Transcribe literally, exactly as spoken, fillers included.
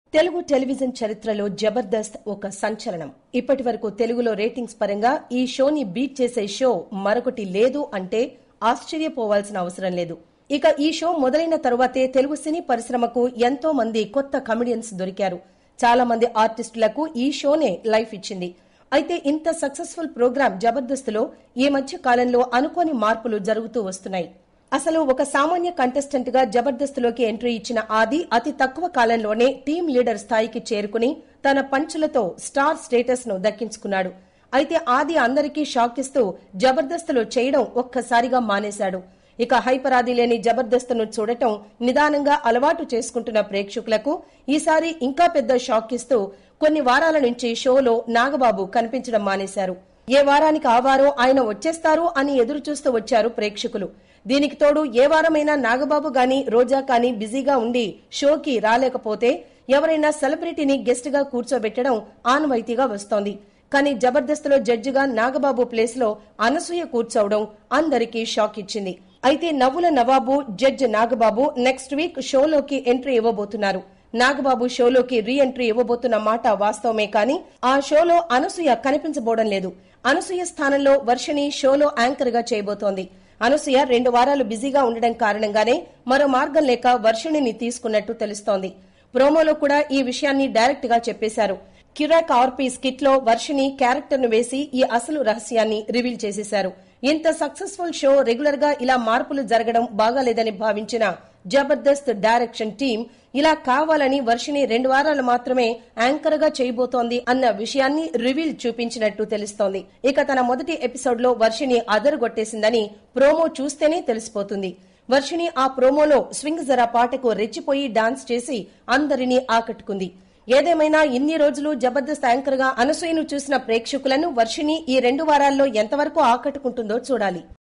Telugu television చరిత్రలో జబర్దస్త్ ఒక సంచలనం. ఇప్పటి వరకు తెలుగులో రేటింగ్స్ పరంగా ఈ షోని బీట్ చేసే షో మరొకటి లేదు అంటే ఆశ్చర్యపోవాల్సిన అవసరం లేదు. ఇక ఈ షో మొదలైన తరువాతే తెలుగు సినీ పరిశ్రమకు ఎంతో మంది కొత్త కమెడియన్స్ దొరికారు. చాలా మంది ఆర్టిస్టులకు ఈ షోనే లైఫ్ ఇచ్చింది. అయితే ఇంత సక్సెస్ఫుల్ ప్రోగ్రాం జబర్దస్త్ లో ఈ మధ్య కాలంలో అనుకోని మార్పులు జరుగుతూ వస్తున్నాయి. అసలు ఒక సామాన్య కంటెస్టెంట్ గా జబర్దస్త్ లోకి ఎంట్రీ ఇచ్చిన ఆది అతి తక్కువ కాలంలోనే టీం లీడర్ స్థాయికి చేరుకుని తన పంచులతో స్టార్ స్టేటస్ ను దక్కించుకున్నాడు. అయితే ఆది అందరికీ షాక్ ఇస్తూ జబర్దస్త్ లో చేయడం ఒక్కసారిగా మానేశాడు. ఇక హైపర్ ఆది లేని జబర్దస్త్ ను చూడటం నిదానంగా అలవాటు చేసుకుంటున్న ప్రేక్షకులకు ఈసారి ఇంకా పెద్ద షాక్ ఇస్తూ కొన్ని వారాల నుంచి షోలో నాగబాబు కనిపించడం మానేశారు. ఏ వారానికి ఆ వారం ఆయన వచ్చేస్తారు అని ఎదురు చూస్తూ వచ్చారు ప్రేక్షకులు. దీనికి తోడు ఏ వారమైనా నాగబాబు గాని రోజా కానీ బిజీగా ఉండి షోకి రాలేకపోతే ఎవరైనా సెలబ్రిటీని గెస్ట్ గా కూర్చోబెట్టడం ఆనవాయితీగా వస్తోంది. కానీ జబర్దస్త్ లో జడ్జిగా నాగబాబు ప్లేస్ లో అనసూయ కూర్చోవడం అందరికీ షాక్ ఇచ్చింది. అయితే నవ్వుల నవాబు జడ్జ్ నాగబాబు నెక్స్ట్ వీక్ షోలోకి ఎంట్రీ ఇవ్వబోతున్నారు. నాగబాబు షోలోకి రీ ఎంట్రీ ఇవ్వబోతున్న మాట వాస్తవమే కానీ ఆ షోలో అనసూయ కనిపించబోవడం లేదు. అనసూయ స్థానంలో వర్షిణి షోలో యాంకర్ గా చేయబోతోంది. అనసూయ రెండు వారాలు బిజీగా ఉండడం కారణంగానే మరో మార్గం లేక వర్షిణిని తీసుకున్నట్టు తెలుస్తోంది. ప్రోమోలో కూడా ఈ విషయాన్ని డైరెక్ట్ గా చెప్పేశారు. కిరాక్ ఆర్పీ స్కిట్ లో వర్షిణి క్యారెక్టర్ ను వేసి ఈ అసలు రహస్యాన్ని రివీల్ చేసేశారు. ఇంత సక్సెస్ఫుల్ షో రెగ్యులర్ గా ఇలా మార్పులు జరగడం బాగాలేదని భావించిన జబర్దస్త్ డైరెక్షన్ టీం ఇలా కావాలని వర్షిణి రెండు వారాలు మాత్రమే యాంకర్ గా చేయబోతోంది అన్న విషయాన్ని రివీల్ చూపించినట్టు తెలుస్తోంది. ఇక తన మొదటి ఎపిసోడ్ లో వర్షిణి అదరగొట్టేసిందని ప్రోమో చూస్తేనే తెలిసిపోతుంది. వర్షిణి ఆ ప్రోమోలో స్వింగ్ జరా పాటకు రెచ్చిపోయి డాన్స్ చేసి అందరినీ ఆకట్టుకుంది. ఏదేమైనా ఇన్ని రోజులు జబర్దస్త్ యాంకర్ గా అనసూయను చూసిన ప్రేక్షకులను వర్షిణి ఈ రెండు వారాల్లో ఎంతవరకు ఆకట్టుకుంటుందో చూడాలి.